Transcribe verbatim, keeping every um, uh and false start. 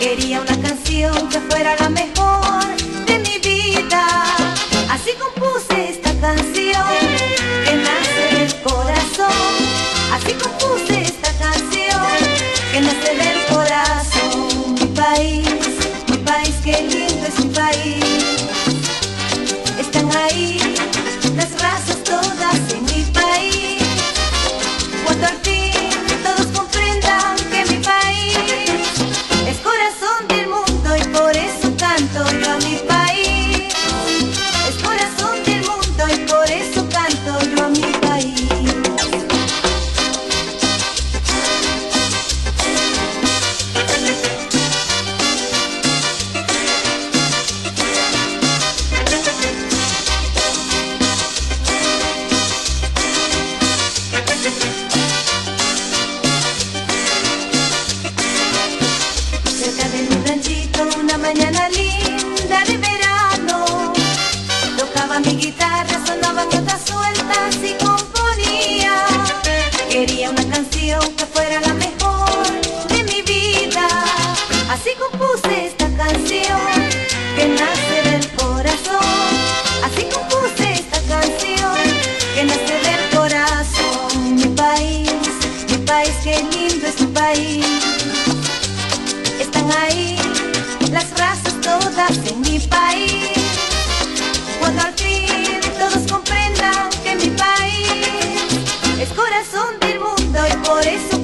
Quería una canción que fuera la mejor de mi vida. Así compuse esta canción que nace del corazón. Así compuse esta canción que nace del corazón. Mi país, mi país, qué lindo es mi país. Están ahí las razas todas en mi país. Cuando al fin todos comprendan que mi país es corazón del mundo y por eso canto yo a mi país. Es corazón del mundo y por eso canto yo a mi país. Cerca de mi ranchito una mañana linda de verano, tocaba mi guitarra, sonaban notas sueltas y componía. Quería una canción que fuera la mejor de mi vida. Así compuse esta canción que nace del corazón. Así compuse esta canción que nace del corazón. Mi país, mi país, qué lindo es mi país. Están ahí las razas todas en mi país. Cuando al fin todos comprendan que mi país es corazón del mundo y por eso